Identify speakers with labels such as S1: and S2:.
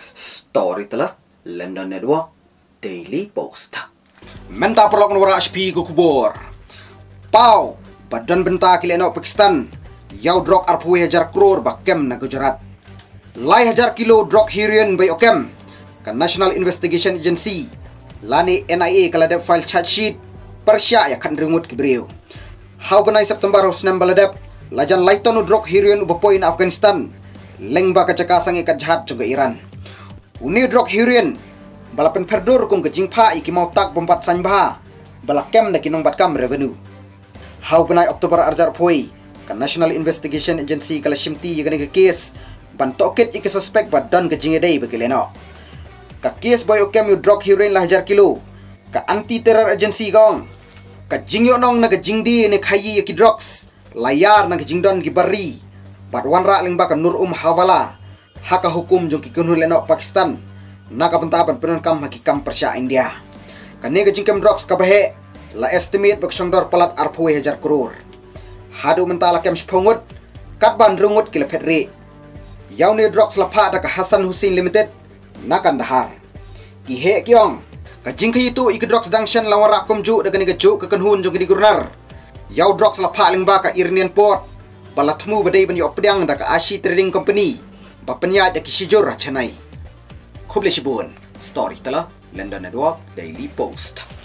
S1: Story telah London Network Daily Post.
S2: Menta perlok nura HP ku kubur. Pau badan benta kileno Pakistan. Yau drok arpui hajar krore bakem na Gujarat. Lai hajar kilo drok hirian by okem. Ka National Investigation Agency. Lani NIA kaladep file charge sheet. Persya ya kan ringut kibriu. Hau benai September hos baladep. Lajan laitonu drok hirian ubapoi na Afghanistan. Lengba kacakasang ikat jahat juga Iran. Uni drok hirian balapen perdur kum ke jingpa iki mau tak bombat sanjbaha balakem na kinong batkam revenue. Hau benai Oktober arjar poi ka National Investigation Agency kala shimti yagani ke kes bantokit iki suspek badan ke jingedai bakileno. Ka kes boy okem yu drok hirian lah hajar kilo ka anti terror agency gong ka jingyo nong na ke jingdi ne khayi iki drugs layar na ke jingdon ki bari Parwanra lingba ka Nur Hawala haka hukum jong ki kunhu leno Pakistan naka bentaban penon kam hakikam Persya India kane ke jingkem drugs ka bahe la estimate bak songdor palat arpoi hajar krore hadu mentala kem spongut katban rungut kila petri yaw ne drugs la pha da ka Hasan Hussein Limited nakan dahar ki he kyong ka jingkhi itu ik drugs dangshan lawara komju da kane ke ju ka kunhun jong ki gurnar yaw drugs la pha lingba ka Iranian port balatmu badai ban yok pedang da ka Ashi Trading Company bapenya da kisijur rachanai Khoble Shibun Story telah London Network Daily Post.